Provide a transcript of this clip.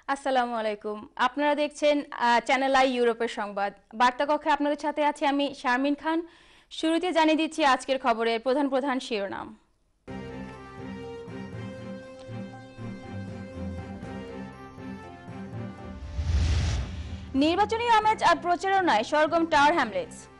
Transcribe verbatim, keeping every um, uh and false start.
আসসালামু আলাইকুম। আপনারা দেখছেন চ্যানেল আই ইউরোপের সংবাদ। বার্তা কক্ষে আপনাদের সাথে আছি আমি শারমিন খান। শুরুতে জানিয়ে দিচ্ছি আজকের খবরের প্রধান প্রধান শিরোনাম। নির্বাচনী আমেজ আর প্রচারণায় সরগম টাওয়ার হ্যামলেটস।